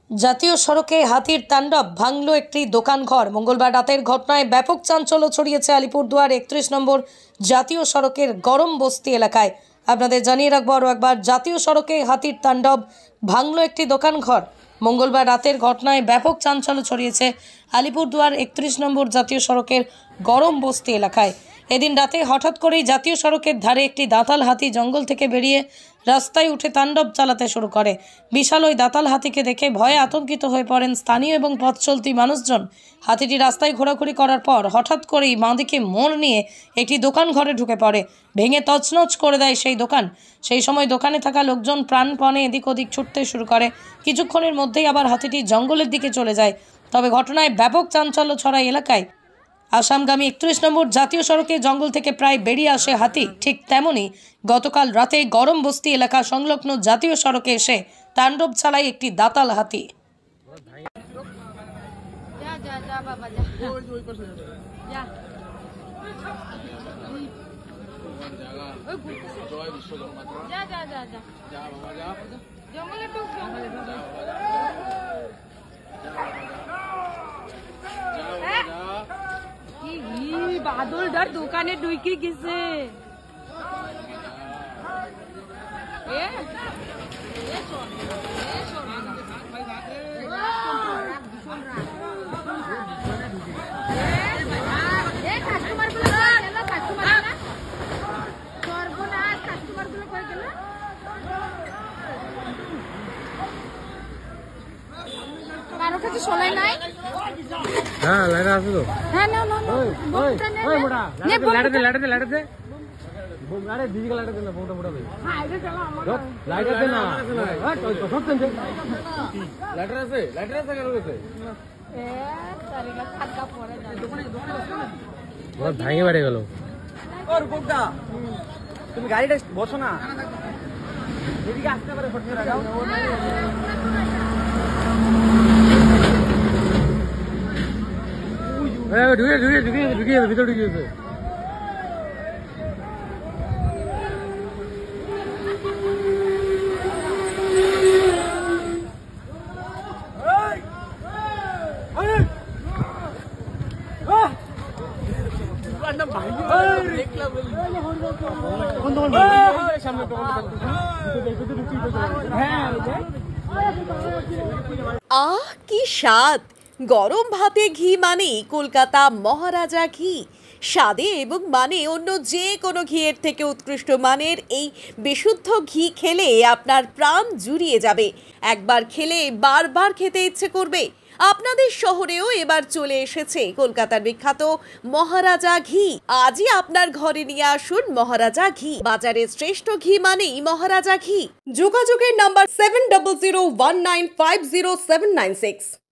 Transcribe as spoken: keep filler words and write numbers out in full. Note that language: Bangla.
জাতীয় সড়কে হাতির তাণ্ডব ভাঙল একটি দোকানঘর। মঙ্গলবার রাতের ঘটনায় ব্যাপক চাঞ্চল্য ছড়িয়েছে আলিপুরদুয়ার একত্রিশ নম্বর জাতীয় সড়কের গরম বস্তি এলাকায়। আপনাদের জানিয়ে রাখবো আরও একবার, জাতীয় সড়কে হাতির তাণ্ডব ভাঙল একটি দোকানঘর। মঙ্গলবার রাতের ঘটনায় ব্যাপক চাঞ্চল্য ছড়িয়েছে আলিপুরদুয়ার একত্রিশ নম্বর জাতীয় সড়কের গরম বস্তি এলাকায়। এদিন রাতে হঠাৎ করেই জাতীয় সড়কের ধারে একটি দাঁতাল হাতি জঙ্গল থেকে বেরিয়ে রাস্তায় উঠে তাণ্ডব চালাতে শুরু করে। বিশাল ওই দাঁতাল হাতিকে দেখে ভয়ে আতঙ্কিত হয়ে পড়েন স্থানীয় এবং পথ চলতি মানুষজন। হাতিটি রাস্তায় ঘোরাঘুরি করার পর হঠাৎ করেই বাঁদিকে মোড় নিয়ে একটি দোকান ঘরে ঢুকে পড়ে, ভেঙে তছনছ করে দেয় সেই দোকান। সেই সময় দোকানে থাকা লোকজন প্রাণপণে এদিক ওদিক ছুটতে শুরু করে। কিছুক্ষণের মধ্যেই আবার হাতিটি জঙ্গলের দিকে চলে যায়। তবে ঘটনায় ব্যাপক চাঞ্চল্য ছড়ায় এলাকায়। আসামগামী একত্রিশ নম্বর জাতীয় সড়কে জঙ্গল থেকে প্রায় বেরিয়ে আসে হাতি, ঠিক তেমনি গতকাল রাতে গরম বস্তি এলাকা সংলগ্ন জাতীয় সড়কে এসে তাণ্ডব চালায় একটি দাঁতাল হাতি। বাদল ডার দোকানে ঢুকে গেছে। কারো কাছে শোনাই নাই? হ্যাঁ লাইটা আছে তো। হ্যাঁ না না না। ওই ওই ওই মোটা লাইটা দে লাইটা দে লাইটা দে বোম আরে দিদি কা লাইটা দে না মোটা মোটা ভাই। হ্যাঁ এটা চলো আমার লাইটা দে না। হ্যাঁ তো সব তেন লাইটা আছে লাইটা আছে কেন গেছে? এ তারিকা খাটকা পড়ে যায়। দোকানে দোকানে বসো না। ওর ভাঙে বাড়ি গেল। ওর কোকটা তুমি গাড়িটা বসো না, এদিকে আসতে পারে ফট করে যাও। এই ঢুকে ঢুকে ঢুকে ঢুকে ভিতর ঢুকে গেছে। আহ কি স্বাদ! গরম ভাতে ঘি মানেই কলকাতা মহারাজা ঘি। স্বাদে এবং মানে অন্য যে কোনো ঘিয়ের থেকে উৎকৃষ্ট মানের এই বিশুদ্ধ ঘি খেলে আপনার প্রাণ জুড়িয়ে যাবে। একবার খেলে বারবার খেতে ইচ্ছে করবে। আপনাদের শহরেও এবার চলে এসেছে কলকাতার বিখ্যাত মহারাজা ঘি। আজই আপনার ঘরে নিয়ে আসুন মহারাজা ঘি। বাজারের শ্রেষ্ঠ ঘি মানেই মহারাজা ঘি। যোগাযোগের number seven double zero one nine five zero seven nine six.